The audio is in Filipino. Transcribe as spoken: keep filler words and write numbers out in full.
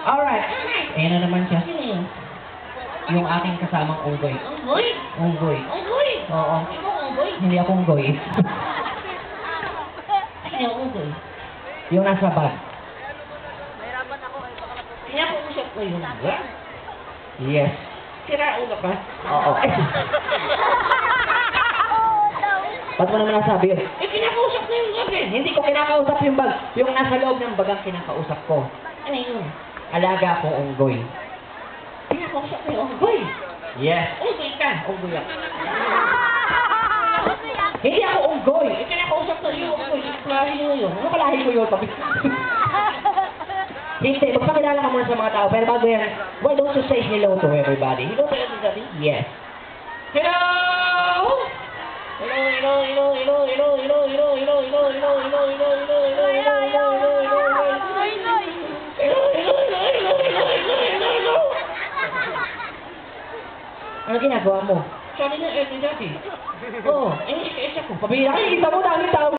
Alright. Ayan na naman siya. Yung aking kasamang unggoy. Unggoy? Unggoy. Unggoy? Oo. Hindi mo unggoy? Hindi ako unggoy. Hindi ako unggoy. Yung nasa bag. Kinakausap ko yung unggoy? Yes. Sira ulo ka? Oo. Ba't mo naman nasabi yun? Eh, kinakausap ko yung unggoy. Hindi ko kinakausap yung bag. Yung nasa loob ng bag ang kinakausap ko. Ano yun? Alaga akong unggoy. Kinakausap ko yung unggoy. Yes. Unggoy ka. Unggoy ako. Hindi ako unggoy. Eh, kinakausap ko yung unggoy. Klase mo yun. Ano kalahin ko yun? Hindi, magpakilala ka muna sa mga tao. Pero bago yan, why don't you say hello to everybody? Hello to everybody? Yes. Hello! Hello, hello, hello, hello, hello, hello, hello, hello, hello, hello, hello, hello, hello, hello, hello, hello, hello. Ano ginagawa mo? Sabi niya, eh, dati. Oo. Eh, isa ko. Pabila ka, kita mo dami tao.